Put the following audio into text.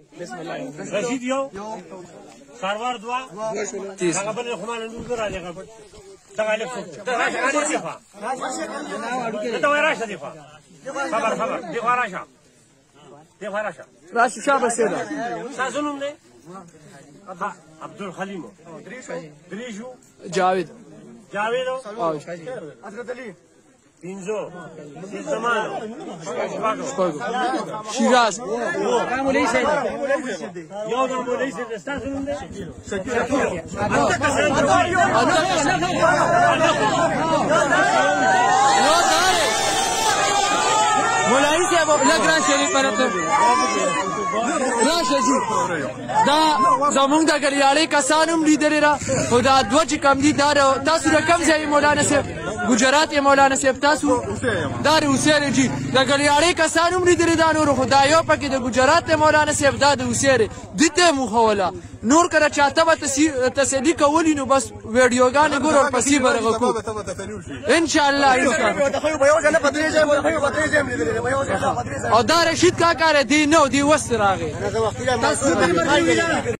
بسم الله. رشید یو سروار دوا هغه بل خو مال نور راځي هغه دغه لیک ته راشه دی فا ته راشه دی فا خبر دی راشه دی راشه راشه شابه سیدا تاسو نوم دی عبدالحلیم دریشو جاوید حضرت علی پینزو زمانو شیراز مولوی صاحب یو د مولوی صاحب تاسو نوم دی مولوی صاحب لګران شریف پرته راشه جی دا زمونږ د ګریاړي کسانو لیدلې را خو دا دوه چې کم دي دا تاسو د کم ځای مولانا صاحب ګجرات مولانا صاحب تاسو دا اوسېره جی د ګریاړي کسانو لیدلې دا نور خو دا یو پکې د ګجرات مولانا صاحب دا د اوسېره دته مخوله نور کړه چاته به تسلی کولی نو بس ویډیوګانې ګورو پسې برغه کو ان شاء الله او دا رشید کا کار دی نو دی وست راغی